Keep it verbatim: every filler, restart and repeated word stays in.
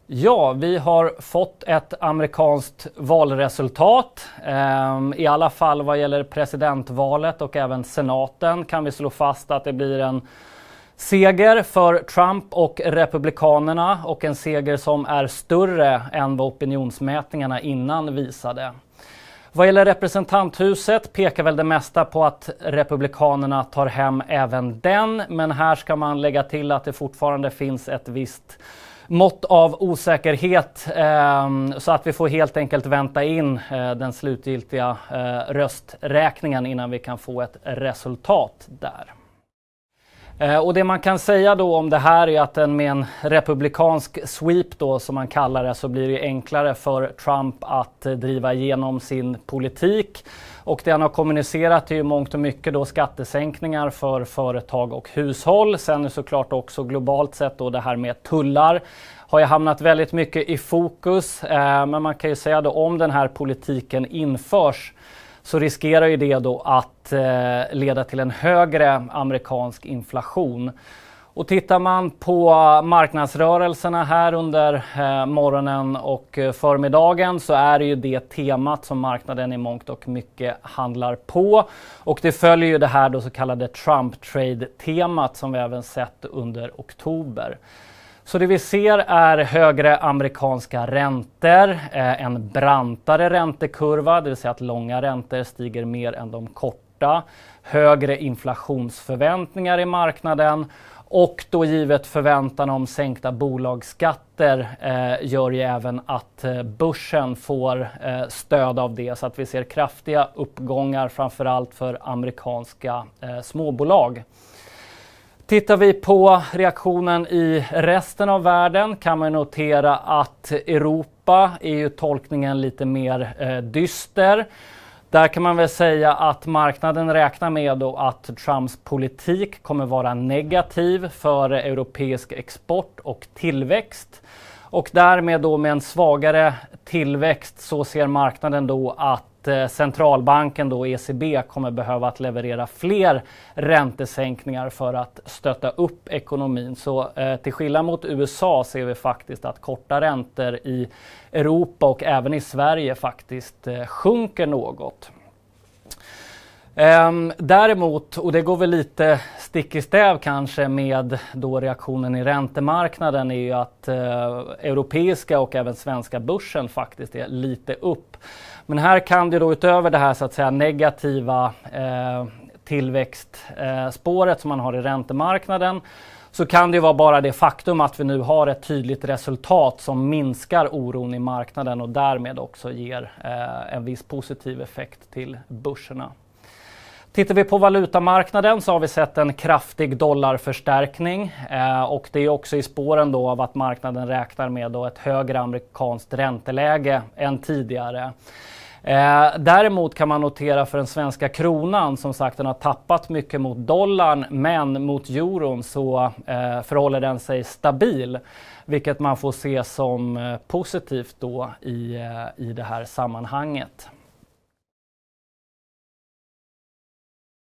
Ja, vi har fått ett amerikanskt valresultat. I alla fall vad gäller presidentvalet och även senaten kan vi slå fast att det blir en seger för Trump och republikanerna, och en seger som är större än vad opinionsmätningarna innan visade. Vad gäller representanthuset pekar väl det mesta på att republikanerna tar hem även den, men här ska man lägga till att det fortfarande finns ett visst mått av osäkerhet, eh, så att vi får helt enkelt vänta in eh, den slutgiltiga eh, rösträkningen innan vi kan få ett resultat där. Eh, och det man kan säga då om det här är att med en republikansk sweep då, som man kallar det, så blir det enklare för Trump att eh, driva igenom sin politik. Och det han har kommunicerat är ju mångt och mycket då skattesänkningar för företag och hushåll. Sen är såklart också globalt sett då det här med tullar har ju hamnat väldigt mycket i fokus. Eh, men man kan ju säga då om den här politiken införs så riskerar ju det då att eh, leda till en högre amerikansk inflation. Och tittar man på marknadsrörelserna här under eh, morgonen och eh, förmiddagen så är det ju det temat som marknaden i mångt och mycket handlar på. Och det följer ju det här då så kallade Trump-trade-temat som vi även sett under oktober. Så det vi ser är högre amerikanska räntor, eh, en brantare räntekurva, det vill säga att långa räntor stiger mer än de korta, högre inflationsförväntningar i marknaden. Och då givet förväntan om sänkta bolagsskatter eh, gör ju även att eh, börsen får eh, stöd av det. Så att vi ser kraftiga uppgångar framförallt för amerikanska eh, småbolag. Tittar vi på reaktionen i resten av världen kan man notera att Europa är ju tolkningen lite mer eh, dyster. Där kan man väl säga att marknaden räknar med då att Trumps politik kommer vara negativ för europeisk export och tillväxt. Och därmed då med en svagare tillväxt så ser marknaden då att centralbanken då E C B kommer behöva att leverera fler räntesänkningar för att stötta upp ekonomin. Så eh, till skillnad mot U S A ser vi faktiskt att korta räntor i Europa och även i Sverige faktiskt eh, sjunker något. Ehm, däremot, och det går väl lite stick i stäv kanske med då reaktionen i räntemarknaden, är ju att eh, europeiska och även svenska börsen faktiskt är lite upp. Men här kan det då utöver det här så att säga negativa eh, tillväxtspåret eh, som man har i räntemarknaden, så kan det vara bara det faktum att vi nu har ett tydligt resultat som minskar oron i marknaden och därmed också ger eh, en viss positiv effekt till börserna. Tittar vi på valutamarknaden så har vi sett en kraftig dollarförstärkning eh, och det är också i spåren då av att marknaden räknar med då ett högre amerikanskt ränteläge än tidigare. Eh, däremot kan man notera för den svenska kronan, som sagt den har tappat mycket mot dollarn, men mot euron så eh, förhåller den sig stabil, vilket man får se som eh, positivt då i, eh, i det här sammanhanget.